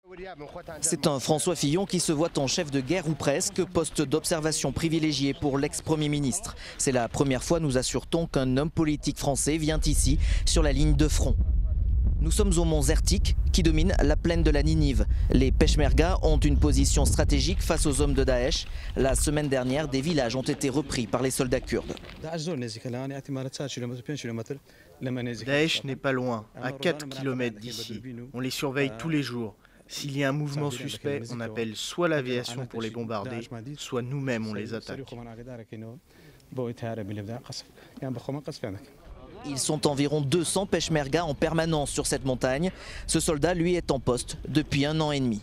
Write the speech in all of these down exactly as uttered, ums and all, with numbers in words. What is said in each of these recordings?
C'est un François Fillon qui se voit en chef de guerre ou presque, poste d'observation privilégié pour l'ex-premier ministre. C'est la première fois, nous assure-t-on, qu'un homme politique français vient ici, sur la ligne de front. Nous sommes au mont Zertik, qui domine la plaine de la Ninive. Les Peshmerga ont une position stratégique face aux hommes de Daesh. La semaine dernière, des villages ont été repris par les soldats kurdes. Daesh n'est pas loin, à quatre kilomètres d'ici. On les surveille tous les jours. S'il y a un mouvement suspect, on appelle soit l'aviation pour les bombarder, soit nous-mêmes on les attaque. Ils sont environ deux cents Peshmerga en permanence sur cette montagne. Ce soldat, lui, est en poste depuis un an et demi.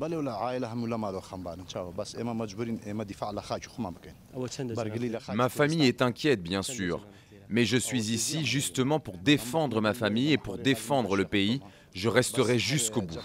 Ma famille est inquiète, bien sûr. Mais je suis ici justement pour défendre ma famille et pour défendre le pays. Je resterai jusqu'au bout.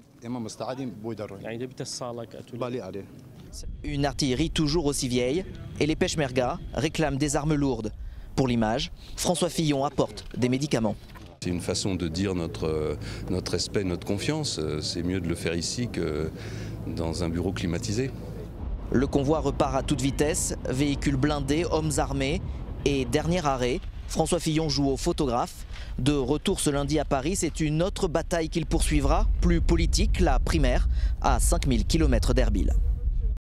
Une artillerie toujours aussi vieille et les Peshmerga réclament des armes lourdes. Pour l'image, François Fillon apporte des médicaments. C'est une façon de dire notre, notre respect, notre confiance. C'est mieux de le faire ici que dans un bureau climatisé. Le convoi repart à toute vitesse, véhicules blindés, hommes armés. Et dernier arrêt, François Fillon joue au photographe. De retour ce lundi à Paris, c'est une autre bataille qu'il poursuivra, plus politique, la primaire, à cinq mille kilomètres d'Erbil.